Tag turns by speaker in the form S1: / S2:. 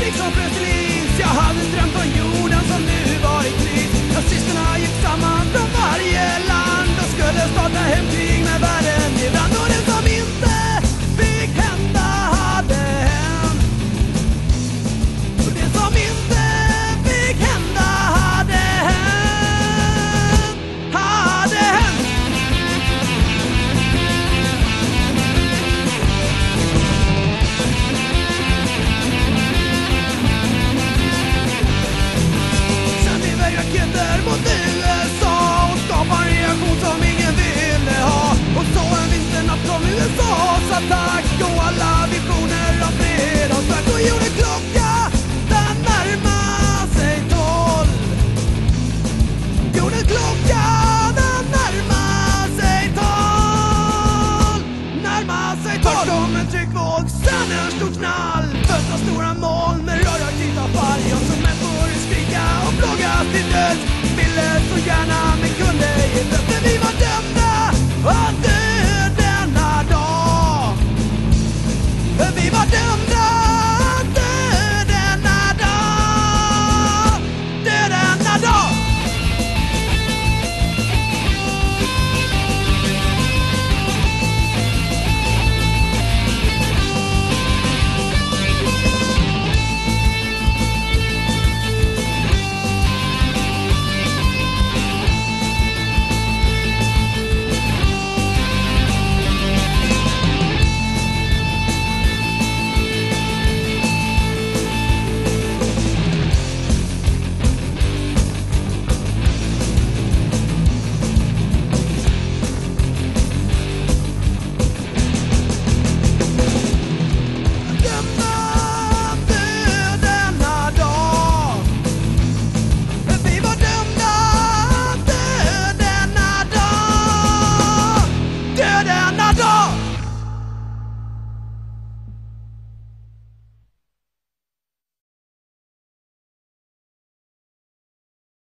S1: liksom frös till is. Jag hade drömt om jorden som nu var i kris. Nazisterna gick samman från varje land och skulle starta hemkrig med världen i brand. Och det som inte fick hända hade hänt. Och det som inte fick hända hade hänt. Hade hänt. Sände iväg raketer mot USA och skapade en reaktion som ingen ville ha. Och så en vinternatt kom USAs attack och alla visioner av fred och sprack. Och gjorde klocka, den närmade sig 12. Gjorde klocka, den närmade sig 12. Närmade sig 12. Först kom en tryckvåg, sen en stor knall. Första stora mål